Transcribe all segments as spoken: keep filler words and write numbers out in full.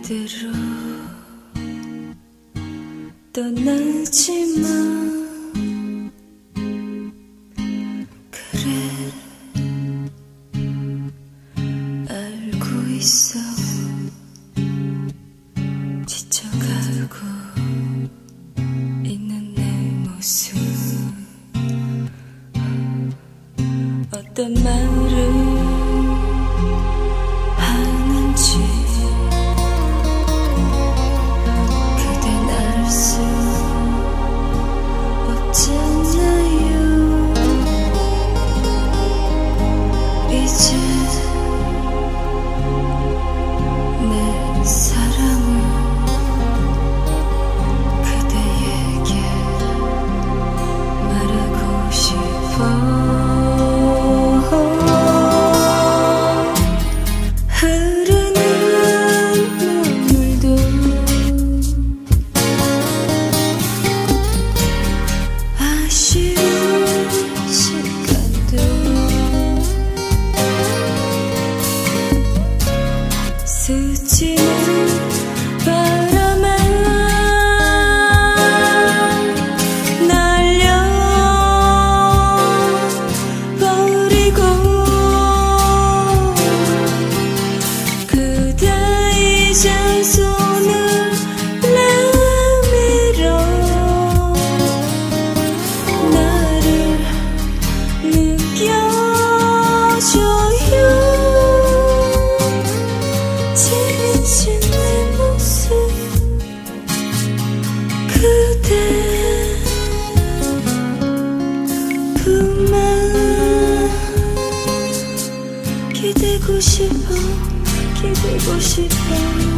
그대로 떠나지만 그래 알고 있어 지쳐가고 있는 내 모습 어떤 말을 하는지 그댄 알 수 없잖아요. 이제 내 사랑을 그대에게 말하고 싶어. 스치는 바람에 날려버리고 그대 이제 손을 내밀어 나를 느껴줘요. 지친 내 모습 그대 품에 기대고 싶어 기대고 싶어.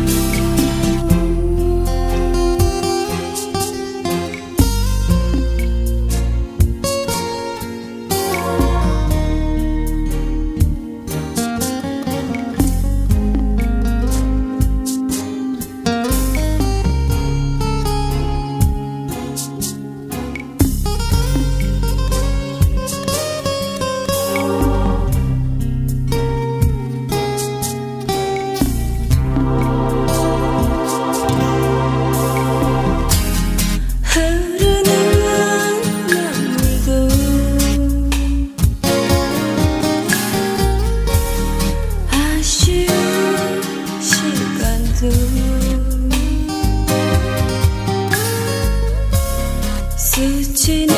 스치는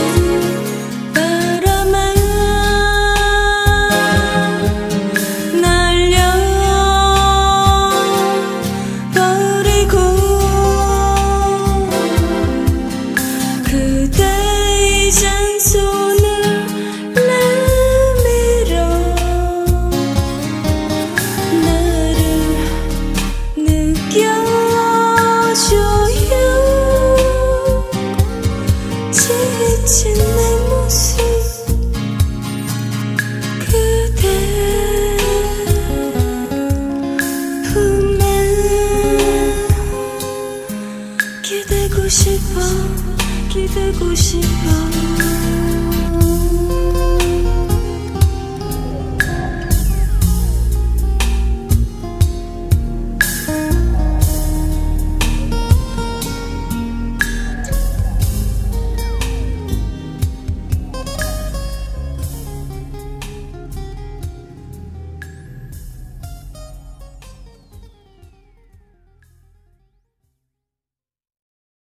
바람에 날려버리고 그대 이젠 손을 내밀어 나를 느껴줘요. 지친 내 모습 그대 품에 기대고 싶어 기대고 싶어.